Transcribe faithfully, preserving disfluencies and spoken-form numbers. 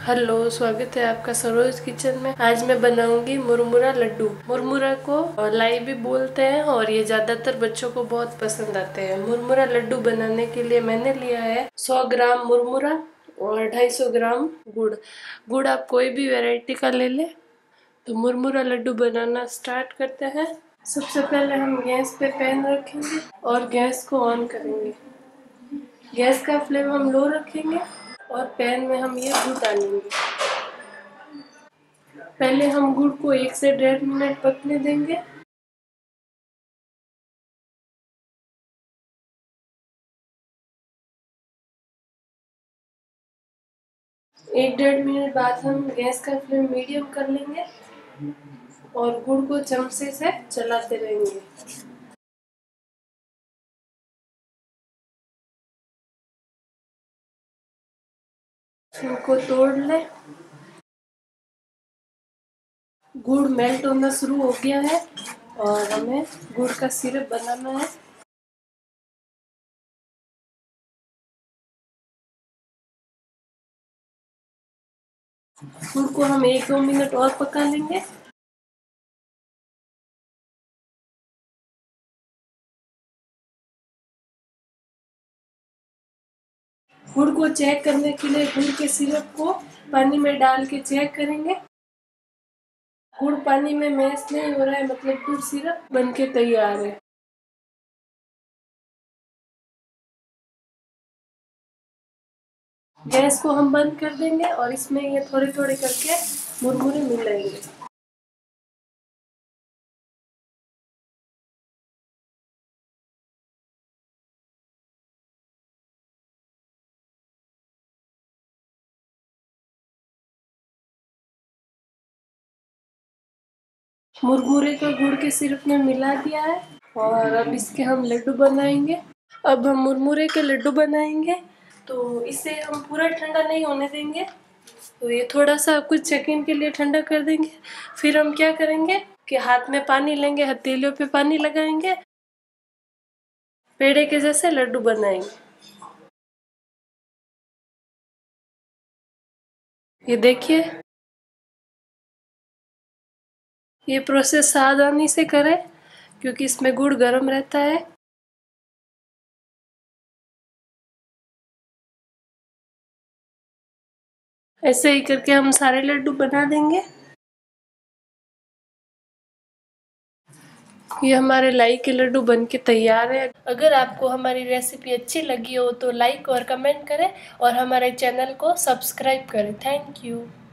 Hello, स्वागत है आपका सरोज किचन में। आज मैं बनाऊंगी मुरमुरा लड्डू। मुरमुरा को लाई भी बोलते हैं और ये ज्यादातर बच्चों को बहुत पसंद आते हैं। मुरमुरा लड्डू बनाने के लिए मैंने लिया है सौ ग्राम मुरमुरा और ढाई सौ ग्राम गुड़। गुड़ आप कोई भी वैरायटी का ले ले। तो मुरमुरा लड्डू बनाना स्टार्ट करते हैं। सबसे पहले हम गैस पे पैन रखेंगे और गैस को ऑन करेंगे। गैस का फ्लेम हम लो रखेंगे और पैन में हम ये गुड़ डालेंगे। पहले हम गुड़ को एक से डेढ़ मिनट पकने देंगे। एक डेढ़ मिनट बाद हम गैस का फ्लेम मीडियम कर लेंगे और गुड़ को चमचे से चलाते रहेंगे। इनको तोड़ ले। गुड़ मेल्ट होना शुरू हो गया है और हमें गुड़ का सिरप बनाना है। गुड़ को हम एक दो मिनट और पका लेंगे। गुड़ को चेक करने के लिए गुड़ के सिरप को पानी में डाल के चेक करेंगे। गुड़ पानी में मैश नहीं हो रहा है, मतलब गुड़ सिरप बन के तैयार है। गैस को हम बंद कर देंगे और इसमें ये थोड़े थोड़े करके मुरमुरे मिलाएंगे। मुरमुरे को गुड़ के सिरप में मिला दिया है और अब इसके हम लड्डू बनाएंगे। अब हम मुरमुरे के लड्डू बनाएंगे तो इसे हम पूरा ठंडा नहीं होने देंगे। तो ये थोड़ा सा कुछ सेकंड के लिए ठंडा कर देंगे। फिर हम क्या करेंगे कि हाथ में पानी लेंगे, हथेलियों पे पानी लगाएंगे, पेड़े के जैसे लड्डू बनाएंगे। ये देखिए, ये प्रोसेस सावधानी से करें क्योंकि इसमें गुड़ गर्म रहता है। ऐसे ही करके हम सारे लड्डू बना देंगे। ये हमारे लाई के लड्डू बनके तैयार है। अगर आपको हमारी रेसिपी अच्छी लगी हो तो लाइक और कमेंट करें और हमारे चैनल को सब्सक्राइब करें। Thank you.